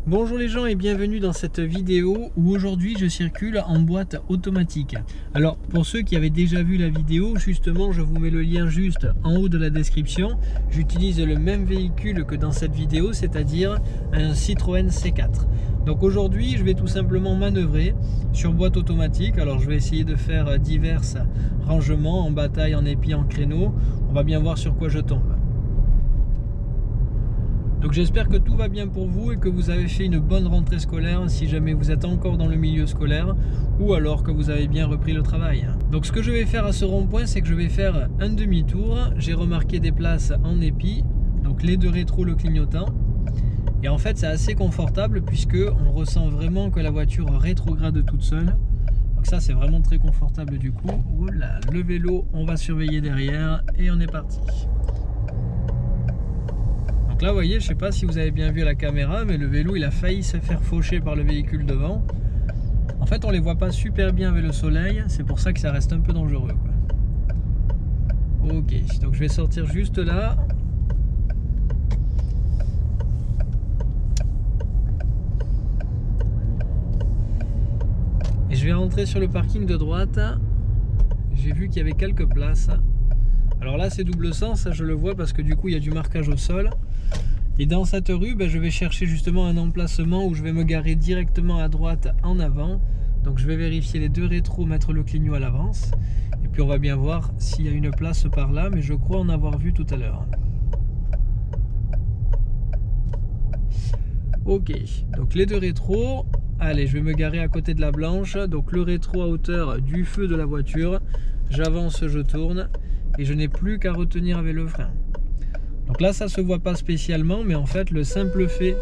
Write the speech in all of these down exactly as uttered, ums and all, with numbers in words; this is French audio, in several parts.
Bonjour les gens et bienvenue dans cette vidéo où aujourd'hui je circule en boîte automatique. Alors pour ceux qui avaient déjà vu la vidéo, justement je vous mets le lien juste en haut de la description. J'utilise le même véhicule que dans cette vidéo, c'est-à-dire un Citroën C quatre. Donc aujourd'hui je vais tout simplement manœuvrer sur boîte automatique. Alors je vais essayer de faire divers rangements en bataille, en épi, en créneau. On va bien voir sur quoi je tombe. Donc j'espère que tout va bien pour vous et que vous avez fait une bonne rentrée scolaire si jamais vous êtes encore dans le milieu scolaire ou alors que vous avez bien repris le travail. Donc ce que je vais faire à ce rond-point, c'est que je vais faire un demi-tour. J'ai remarqué des places en épi, donc les deux rétros, le clignotant. Et en fait c'est assez confortable puisque on ressent vraiment que la voiture rétrograde toute seule. Donc ça c'est vraiment très confortable du coup. Oula, le vélo, on va surveiller derrière et on est parti. Donc là vous voyez, je sais pas si vous avez bien vu à la caméra, mais le vélo il a failli se faire faucher par le véhicule devant. En fait on les voit pas super bien avec le soleil, c'est pour ça que ça reste un peu dangereux quoi. Ok, donc je vais sortir juste là. Et je vais rentrer sur le parking de droite. J'ai vu qu'il y avait quelques places. Alors là c'est double sens, je le vois parce que du coup il y a du marquage au sol. Et dans cette rue, ben, je vais chercher justement un emplacement où je vais me garer directement à droite en avant. Donc je vais vérifier les deux rétros, mettre le clignot à l'avance. Et puis on va bien voir s'il y a une place par là, mais je crois en avoir vu tout à l'heure. Ok, donc les deux rétros. Allez, je vais me garer à côté de la blanche. Donc le rétro à hauteur du feu de la voiture. J'avance, je tourne. Et je n'ai plus qu'à retenir avec le frein. Donc là ça se voit pas spécialement, mais en fait le simple fait...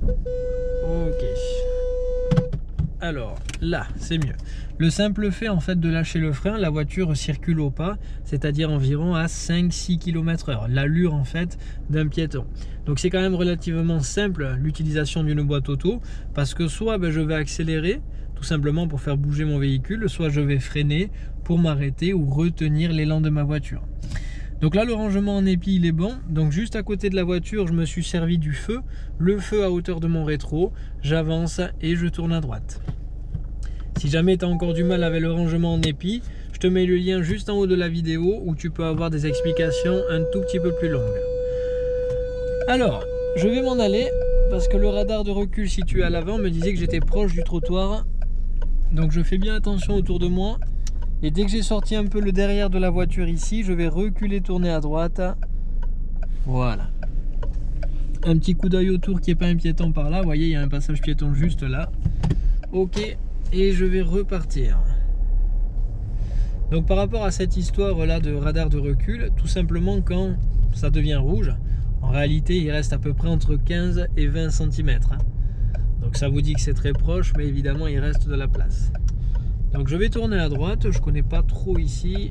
Ok. Alors là c'est mieux. Le simple fait en fait de lâcher le frein, la voiture circule au pas, c'est-à-dire environ à cinq six kilomètres heure. L'allure en fait d'un piéton. Donc c'est quand même relativement simple l'utilisation d'une boîte auto, parce que soit ben, je vais accélérer tout simplement pour faire bouger mon véhicule, soit je vais freiner pour m'arrêter ou retenir l'élan de ma voiture. Donc là le rangement en épi il est bon, donc juste à côté de la voiture je me suis servi du feu, le feu à hauteur de mon rétro, j'avance et je tourne à droite. Si jamais tu as encore du mal avec le rangement en épi, je te mets le lien juste en haut de la vidéo où tu peux avoir des explications un tout petit peu plus longues. Alors, je vais m'en aller parce que le radar de recul situé à l'avant me disait que j'étais proche du trottoir, donc je fais bien attention autour de moi. Et dès que j'ai sorti un peu le derrière de la voiture ici, je vais reculer, tourner à droite. Voilà. Un petit coup d'œil autour qui n'est pas un piéton par là. Vous voyez, il y a un passage piéton juste là. Ok. Et je vais repartir. Donc par rapport à cette histoire là de radar de recul, tout simplement quand ça devient rouge, en réalité il reste à peu près entre quinze et vingt centimètres. Donc ça vous dit que c'est très proche, mais évidemment il reste de la place. Donc je vais tourner à droite, je connais pas trop ici.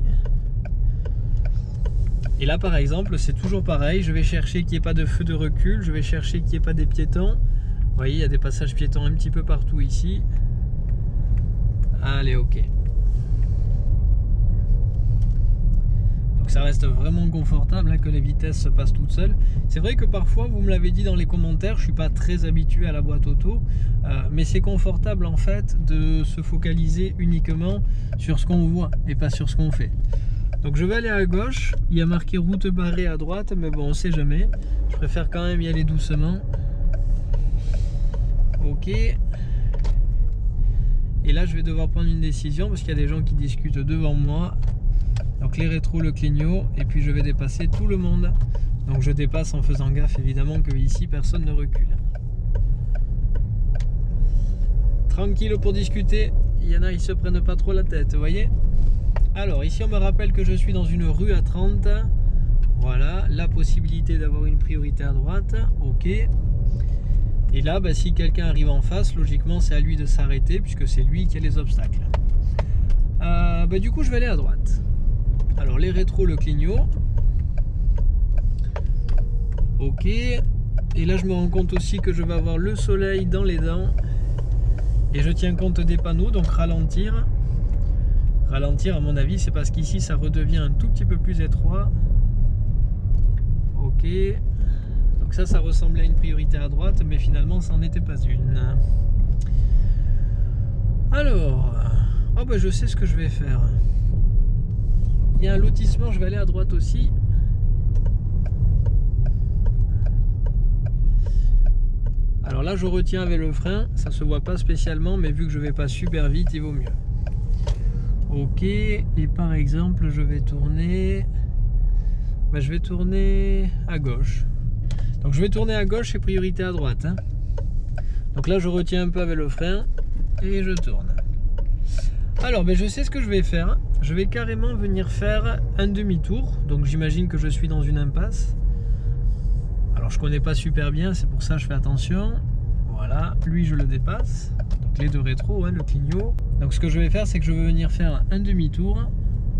Et là par exemple c'est toujours pareil, je vais chercher qu'il n'y ait pas de feu de recul, je vais chercher qu'il n'y ait pas des piétons. Vous voyez, il y a des passages piétons un petit peu partout ici. Allez, ok. Donc ça reste vraiment confortable hein, que les vitesses se passent toutes seules. C'est vrai que parfois, vous me l'avez dit dans les commentaires, je ne suis pas très habitué à la boîte auto, euh, mais c'est confortable en fait de se focaliser uniquement sur ce qu'on voit et pas sur ce qu'on fait. Donc je vais aller à gauche, il y a marqué route barrée à droite, mais bon on sait jamais. Je préfère quand même y aller doucement. Ok. Et là je vais devoir prendre une décision parce qu'il y a des gens qui discutent devant moi. Donc les rétros, le clignot, et puis je vais dépasser tout le monde. Donc je dépasse en faisant gaffe évidemment que ici personne ne recule. Tranquille pour discuter, il y en a ils se prennent pas trop la tête, vous voyez. Alors ici on me rappelle que je suis dans une rue à trente. Voilà, la possibilité d'avoir une priorité à droite, ok. Et là bah, si quelqu'un arrive en face, logiquement c'est à lui de s'arrêter puisque c'est lui qui a les obstacles. Euh, bah, du coup je vais aller à droite. Alors les rétros, le clignot. Ok. Et là je me rends compte aussi que je vais avoir le soleil dans les dents. Et je tiens compte des panneaux, donc ralentir. Ralentir à mon avis c'est parce qu'ici ça redevient un tout petit peu plus étroit. Ok. Donc ça, ça ressemblait à une priorité à droite, mais finalement, ça n'en était pas une. Alors, oh ben je sais ce que je vais faire. Il y a un lotissement, je vais aller à droite aussi. Alors là, je retiens avec le frein, ça se voit pas spécialement, mais vu que je vais pas super vite, il vaut mieux. Ok, et par exemple, je vais tourner... Ben, je vais tourner à gauche. Donc je vais tourner à gauche et priorité à droite. Hein. Donc là, je retiens un peu avec le frein et je tourne. Alors, ben, je sais ce que je vais faire. Je vais carrément venir faire un demi-tour. Donc j'imagine que je suis dans une impasse. Alors je connais pas super bien, c'est pour ça que je fais attention. Voilà, lui je le dépasse. Donc les deux rétros, hein, le clignot. Donc ce que je vais faire, c'est que je vais venir faire un demi-tour.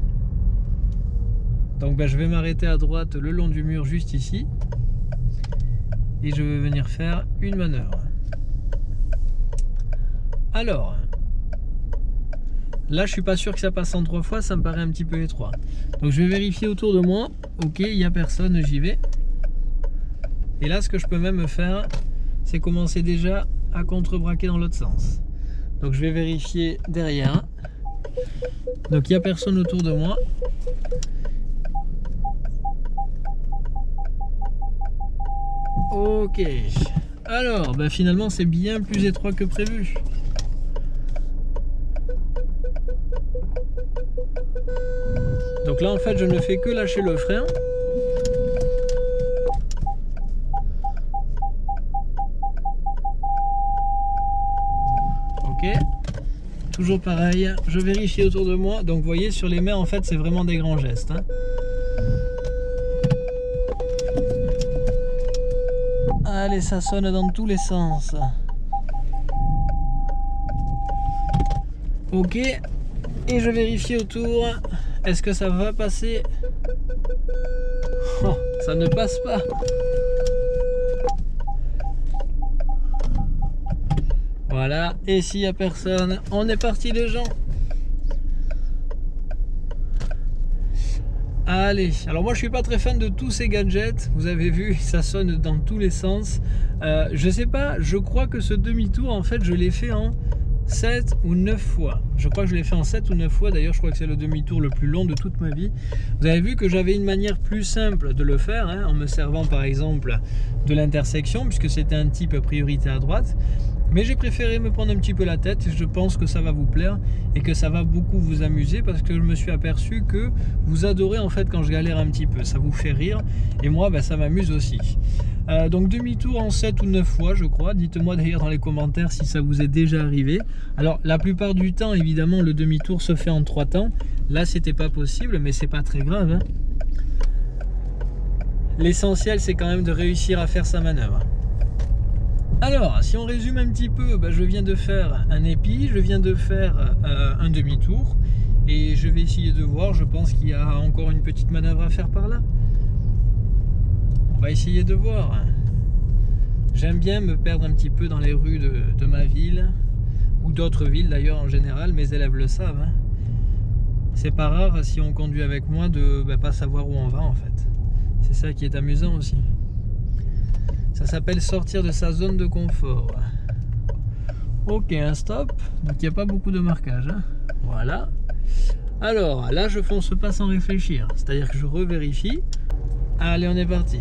Donc ben, je vais m'arrêter à droite le long du mur juste ici. Et je vais venir faire une manœuvre. Alors, là je suis pas sûr que ça passe en trois fois, ça me paraît un petit peu étroit. Donc je vais vérifier autour de moi. Ok, il n'y a personne, j'y vais. Et là ce que je peux même faire, c'est commencer déjà à contrebraquer dans l'autre sens. Donc je vais vérifier derrière. Donc il n'y a personne autour de moi. Ok. Alors, ben finalement c'est bien plus étroit que prévu. Donc là en fait je ne fais que lâcher le frein. Ok. Toujours pareil, je vérifie autour de moi. Donc vous voyez sur les mains en fait c'est vraiment des grands gestes. Hein. Allez, ça sonne dans tous les sens. Ok. Et je vérifie autour. Est-ce que ça va passer? Oh, ça ne passe pas. Voilà. Et s'il n'y a personne, on est parti les gens. Allez, alors moi je suis pas très fan de tous ces gadgets, vous avez vu, ça sonne dans tous les sens. Euh, je sais pas, je crois que ce demi-tour en fait je l'ai fait en sept ou neuf fois. Je crois que je l'ai fait en sept ou neuf fois, d'ailleurs je crois que c'est le demi-tour le plus long de toute ma vie. Vous avez vu que j'avais une manière plus simple de le faire, hein, en me servant par exemple de l'intersection, puisque c'était un type priorité à droite. Mais j'ai préféré me prendre un petit peu la tête et je pense que ça va vous plaire et que ça va beaucoup vous amuser parce que je me suis aperçu que vous adorez en fait quand je galère un petit peu, ça vous fait rire et moi ben, ça m'amuse aussi. Euh, donc demi-tour en sept ou neuf fois je crois, dites-moi d'ailleurs dans les commentaires si ça vous est déjà arrivé. Alors la plupart du temps évidemment le demi-tour se fait en trois temps, là c'était pas possible mais c'est pas très grave. Hein. L'essentiel c'est quand même de réussir à faire sa manœuvre. Alors, si on résume un petit peu, bah, je viens de faire un épi, je viens de faire euh, un demi-tour et je vais essayer de voir, je pense qu'il y a encore une petite manœuvre à faire par là. On va essayer de voir. J'aime bien me perdre un petit peu dans les rues de, de ma ville ou d'autres villes d'ailleurs en général, mes élèves le savent. Hein. C'est pas rare si on conduit avec moi de bah, pas savoir où on va en fait. C'est ça qui est amusant aussi. Ça s'appelle sortir de sa zone de confort. Ok, un stop. Donc il n'y a pas beaucoup de marquage. Hein. Voilà. Alors là, je fonce pas sans réfléchir. C'est-à-dire que je revérifie. Allez, on est parti.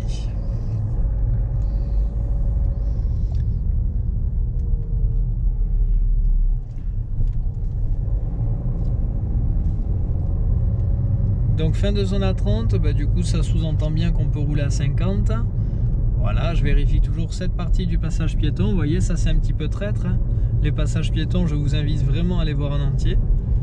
Donc fin de zone à trente, bah, du coup ça sous-entend bien qu'on peut rouler à cinquante. Voilà, je vérifie toujours cette partie du passage piéton. Vous voyez, ça c'est un petit peu traître. Hein. Les passages piétons, je vous invite vraiment à les voir en entier.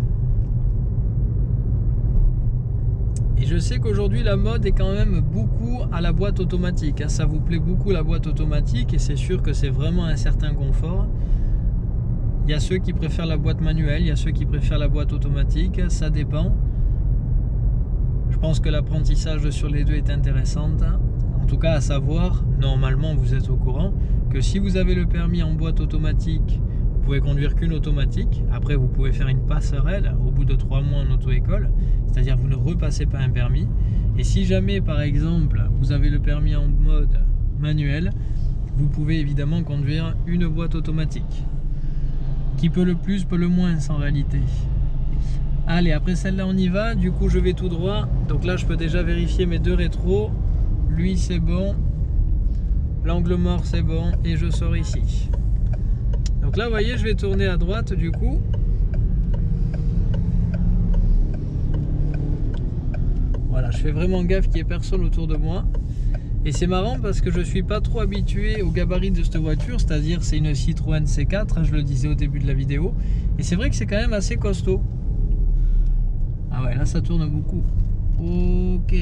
Et je sais qu'aujourd'hui, la mode est quand même beaucoup à la boîte automatique. Hein. Ça vous plaît beaucoup la boîte automatique et c'est sûr que c'est vraiment un certain confort. Il y a ceux qui préfèrent la boîte manuelle, il y a ceux qui préfèrent la boîte automatique. Ça dépend. Je pense que l'apprentissage sur les deux est intéressant. En tout cas, à savoir, normalement vous êtes au courant, que si vous avez le permis en boîte automatique, vous pouvez conduire qu'une automatique. Après, vous pouvez faire une passerelle au bout de trois mois en auto-école, c'est-à-dire vous ne repassez pas un permis. Et si jamais, par exemple, vous avez le permis en mode manuel, vous pouvez évidemment conduire une boîte automatique. Qui peut le plus, peut le moins en réalité. Allez, après celle-là on y va, du coup je vais tout droit. Donc là je peux déjà vérifier mes deux rétros. Lui c'est bon. L'angle mort c'est bon et je sors ici. Donc là vous voyez je vais tourner à droite du coup. Voilà, je fais vraiment gaffe qu'il n'y ait personne autour de moi. Et c'est marrant parce que je ne suis pas trop habitué au gabarit de cette voiture, c'est-à-dire c'est une Citroën C quatre, hein, je le disais au début de la vidéo. Et c'est vrai que c'est quand même assez costaud. Ah ouais, là ça tourne beaucoup. Ok.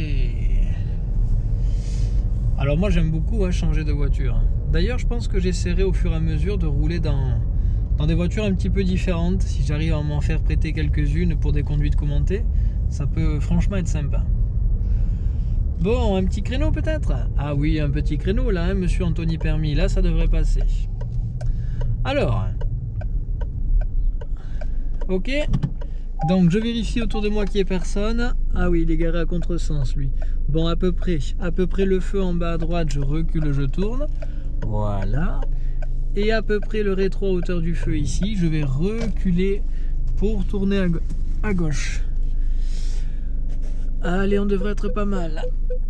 Alors moi j'aime beaucoup hein, changer de voiture. D'ailleurs je pense que j'essaierai au fur et à mesure de rouler dans, dans des voitures un petit peu différentes. Si j'arrive à m'en faire prêter quelques-unes pour des conduites commentées, ça peut franchement être sympa. Bon, un petit créneau peut-être? Ah oui, un petit créneau là, hein, monsieur Anthony Permis, là ça devrait passer. Alors, ok, donc je vérifie autour de moi qu'il n'y ait personne. Ah oui, il est garé à contresens lui. Bon, à peu près, à peu près le feu en bas à droite, je recule, je tourne. Voilà. Et à peu près le rétro à hauteur du feu ici, je vais reculer pour tourner à, ga à gauche. Allez, on devrait être pas mal.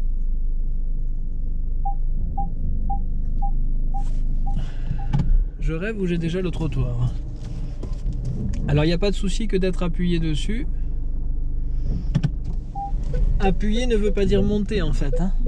Je rêve ou j'ai déjà le trottoir. Alors il n'y a pas de souci que d'être appuyé dessus. Appuyer ne veut pas dire monter en fait. Hein.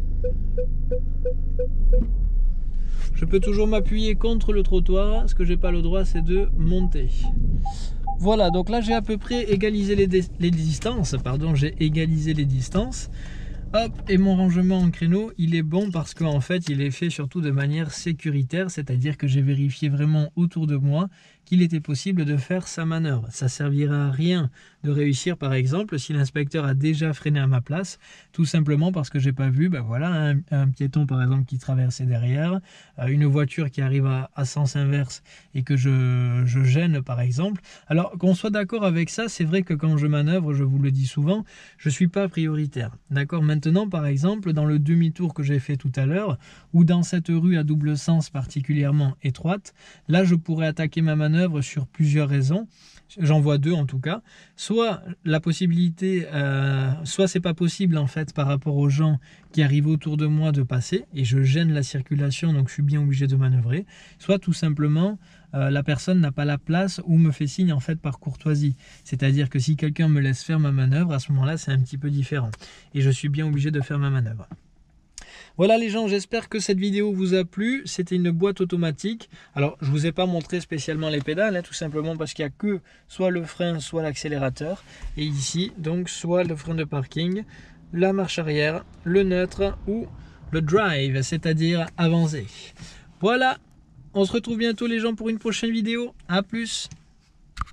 Je peux toujours m'appuyer contre le trottoir. Ce que j'ai pas le droit c'est de monter. Voilà, donc là j'ai à peu près égalisé les, les distances. Pardon, j'ai égalisé les distances. Hop, et mon rangement en créneau, il est bon parce qu'en fait, il est fait surtout de manière sécuritaire, c'est-à-dire que j'ai vérifié vraiment autour de moi qu'il était possible de faire sa manœuvre. Ça servira à rien de réussir, par exemple, si l'inspecteur a déjà freiné à ma place, tout simplement parce que j'ai pas vu, ben voilà, un, un piéton par exemple qui traversait derrière, une voiture qui arrive à, à sens inverse et que je, je gêne par exemple. Alors qu'on soit d'accord avec ça, c'est vrai que quand je manœuvre, je vous le dis souvent, je suis pas prioritaire. D'accord ? Maintenant, par exemple, dans le demi-tour que j'ai fait tout à l'heure, ou dans cette rue à double sens particulièrement étroite, là je pourrais attaquer ma manœuvre sur plusieurs raisons. J'en vois deux en tout cas. Soit la possibilité, euh, soit c'est pas possible en fait par rapport aux gens qui arrivent autour de moi de passer et je gêne la circulation donc je suis bien obligé de manœuvrer. Soit tout simplement euh, la personne n'a pas la place ou me fait signe en fait par courtoisie. C'est-à-dire que si quelqu'un me laisse faire ma manœuvre, à ce moment-là c'est un petit peu différent et je suis bien obligé de faire ma manœuvre. Voilà les gens, j'espère que cette vidéo vous a plu. C'était une boîte automatique. Alors je ne vous ai pas montré spécialement les pédales, hein, tout simplement parce qu'il n'y a que soit le frein, soit l'accélérateur. Et ici, donc, soit le frein de parking, la marche arrière, le neutre ou le drive, c'est-à-dire avancer. Voilà, on se retrouve bientôt les gens pour une prochaine vidéo. A plus.